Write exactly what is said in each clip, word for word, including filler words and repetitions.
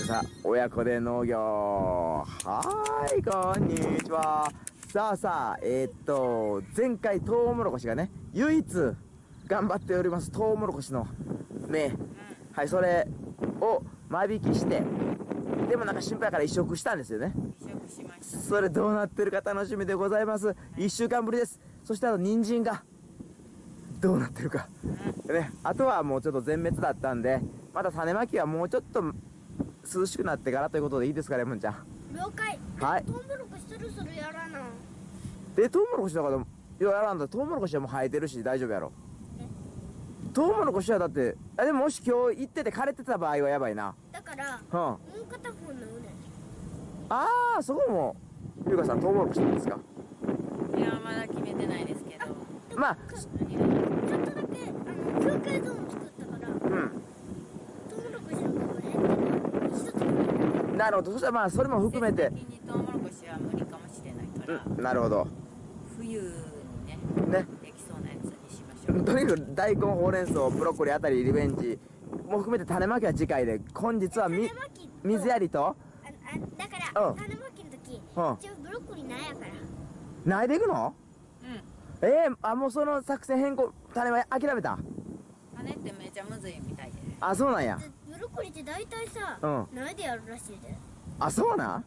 さ親子で農業。はーい、こんにちは。さあさあ、えー、っと前回トウモロコシがね唯一頑張っておりますトウモロコシの芽、はい、それを間引きして、でもなんか心配から移植したんですよね。 移植しました。 それどうなってるか楽しみでございます。いっしゅうかんぶりです。そしてあの人参がどうなってるか、うん、ね、あとはもうちょっと全滅だったんで、また種まきはもうちょっと涼しくなってからということでいいですか、レモンちゃん。 了解。 はい。 トウモロコシそろそろやらな。 え、トウモロコシだから、いや、やらんだ。トウモロコシはもう生えてるし大丈夫やろ。トウモロコシはだって、あ、でももし今日行ってて枯れてた場合はやばいな。 だから、 うん、 もう片方の腕。 ああ、そこもゆうかさんトウモロコシなんですか。 いや、まだ決めてないですけど、 まあちょっとだけあの境界ゾーン作ったから、 うん、 トウモロコシの部分減ってる。一つもなるほど。そしたらまあそれも含めて、 季節的にトウモロコシは無理かもしれないから、 うん、なるほど冬にね、 ね。 できそうなやつにしましょう。 とにかく大根、ほうれん草、ブロッコリーあたりリベンジも含めて種まきは次回で、本日はみ種まきと水やりとああだから、 うん種まきの時、 うん一応ブロッコリーなんやから。 苗でいくの。 うん。 えー、あ、もうその作戦変更、種は諦めた。 種ってめちゃむずいみたいで。 あ、そうなんや。 ブロッコリーって大体さ、 うん苗でやるらしいで。 あ、そうなん。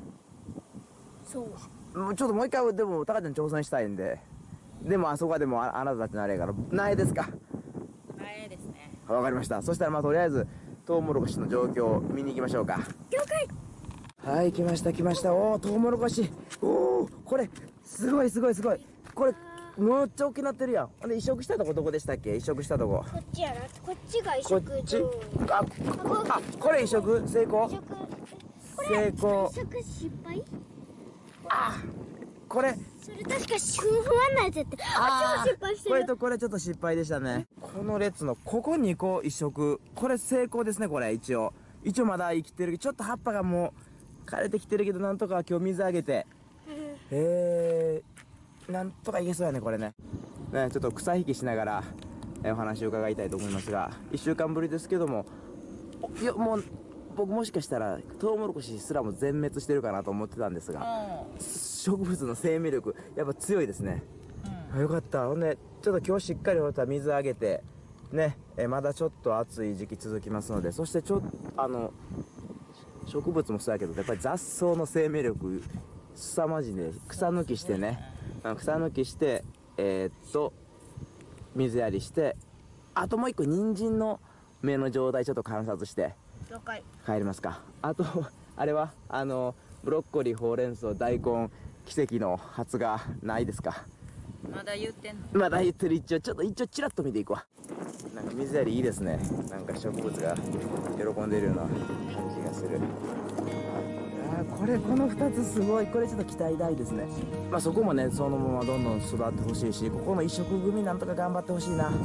そうもうちょっともう一回でもタカちゃん挑戦したいんで、でもあそこはでも あ, あなたたちのあれやから苗ですか。 苗ですね。 わかりました。そしたらまあとりあえずトウモロコシの状況を見に行きましょうか。 了解。 はい、来ま来ました。おお、トウモロコシ。おお、これすごいすごいすごい。これめっちゃ大きくなってるやん。ほんで移植したとこどこでしたっけ。移植したとここっちやな。こっちが移こ植っち。 とああ、これ移植成功。 移植。こ成れ功移植失敗？ あ、これそれ確かふんふわんなやつやって。あ、超失敗してる。 これとこれちょっと失敗でしたね。この列のここにこ移植、これ成功ですね。これ一応一応まだ生きてるけど、ちょっと葉っぱがもう枯れてきてるけど、なんとか今日水あげて、えー、なんとかいけそうやねこれね。ね、ちょっと草引きしながら、えー、お話を伺いたいと思いますが、いっしゅうかんぶりですけども、いやもう僕もしかしたらトウモロコシすらも全滅してるかなと思ってたんですが、植物の生命力やっぱ強いですね。 うん、 よかった。ほんでちょっと今日しっかりまた水あげてね、えまだちょっと暑い時期続きますので、そしてちょっとあの植物もそうやけどやっぱり雑草の生命力凄まじいね。草抜きしてね、草抜きしてえー、っと水やりして、あともう一個人参の芽の状態ちょっと観察して了解。 帰りますか。あとあれはあのブロッコリー、ほうれん草、大根、奇跡の発芽ないですか。 まだ言ってんの？ まだ言ってる。一応ちょっと一応チラッと見ていくわ。なんか水やりいいですね。なんか植物が喜んでいるような感じがする。あー、これこのふたつすごい。これちょっと期待大ですね。まあそこもねそのままどんどん育ってほしいし、ここの移植組なんとか頑張ってほしいな。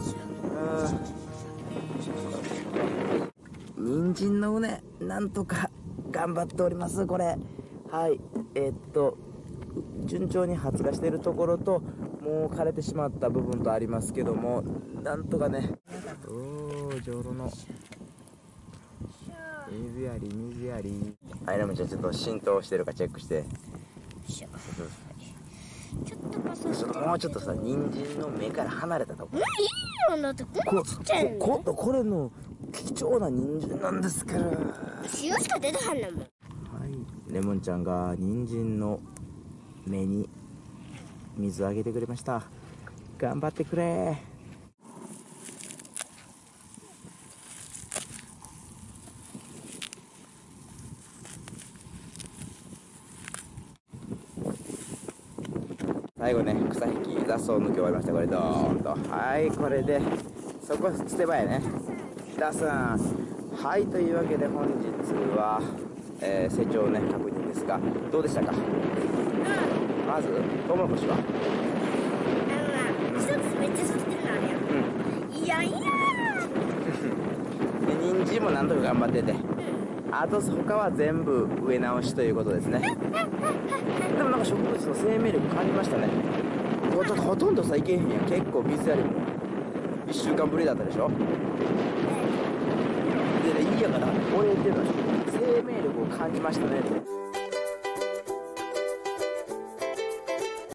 うん、人参の畝なんとか頑張っております。これはいえー、っと順調に発芽しているところと、もう枯れてしまった部分とありますけども、なんとかね。おお、じょうろの水やり水やり。はい、レモンちゃんちょっと浸透してるかチェックして。 ちょっとパサちょっともうちょっとさ、人参の芽から離れたとこ。 うん、いいよ。だってこんなちっちゃいの。 こここれの貴重な人参なんですから。 塩しか出てはんねんもん。 はい、レモンちゃんが人参の芽に水をあげてくれました。頑張ってくれ。最後ね、草引き雑草抜き終わりました。これドーンと、はい、これでそこ捨て場やね、出すん。はい、というわけで本日は、えー、成長ね確認ですが、どうでしたか。まずトウモロコシはあのな、一つめっちゃ育ってるのあるやん。 うん、 いやいやで人参もなんとか頑張ってて、あと他は全部植え直しということですね。でもなんか植物の生命力感じましたね。ちょっとほとんどさいけへんやん。結構水やりもいっしゅうかんぶりだったでしょ。でね、いいやから俺言ってるのは生命感じましたねって。